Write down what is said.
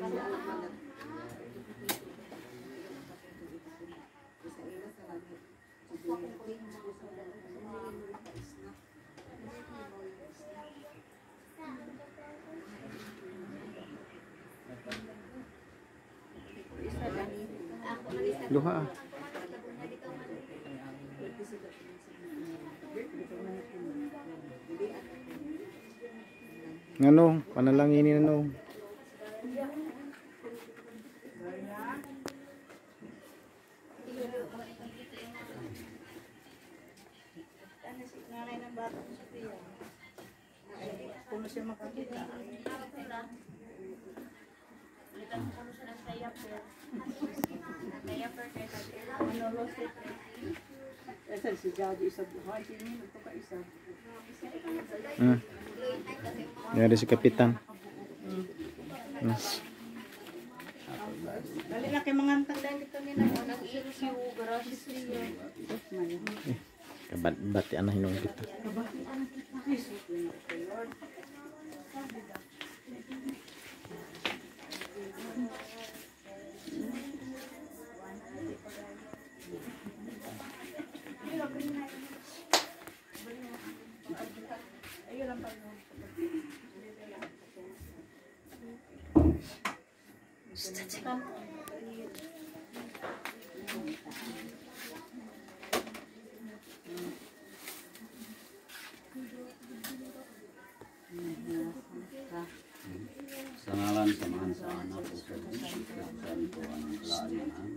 Luha. Ngano, panalangin ano. Nanay ng bata ko sa tiyan. Kung siya makakita. Ulitan ko kung siya ng diaper. Diaper kaya sa ano, lost it. Esa si Jadi isa buhay. Sino ito ka isa? Dari si Kapitan. Dali na kay mga tandaan dito nila. Nag-issue, garage siya. Kabati ana hinung kita. Sa ngalan, samahan sa anak, sa Diyos, sa Santo, ang Lain,